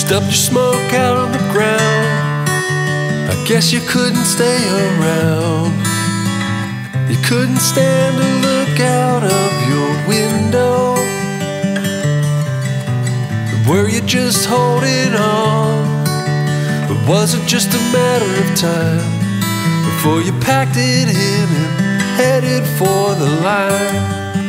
stuffed your smoke out on the ground. I guess you couldn't stay around. You couldn't stand to look out of your window. Were you just holding on? Or was it just a matter of time before you packed it in and headed for the line?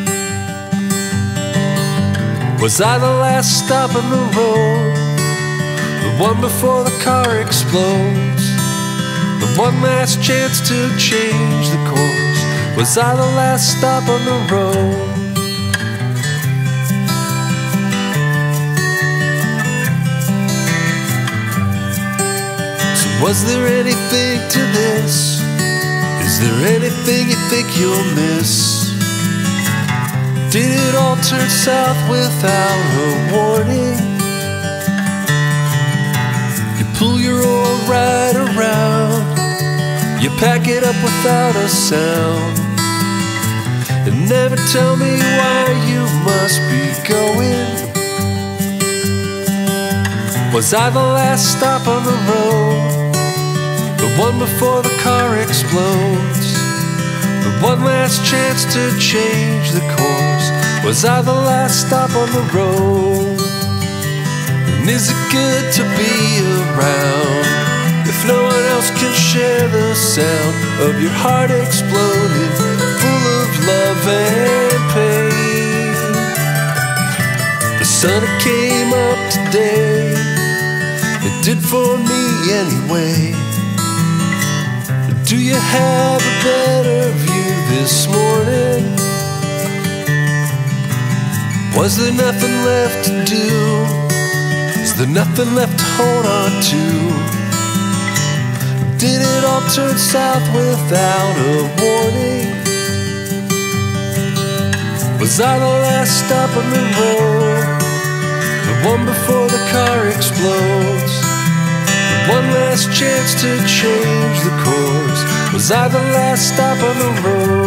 Was I the last stop on the road? The one before the car explodes? The one last chance to change the course? Was I the last stop on the road? So was there anything to this? Is there anything you think you'll miss? Did it all turn south without a warning? You pull your oar right around, you pack it up without a sound, and never tell me why you must be going. Was I the last stop on the road? The one before the car explodes? The one last chance to change the course? Was I the last stop on the road? And is it good to be around if no one else can share the sound of your heart exploding, full of love and pain? The sun came up today, it did for me anyway. Do you have a better view this morning? Was there nothing left to do? Is there nothing left to hold on to? Did it all turn south without a warning? Was I the last stop on the road? The one before the car explodes? The one last chance to change the course? Was I the last stop on the road?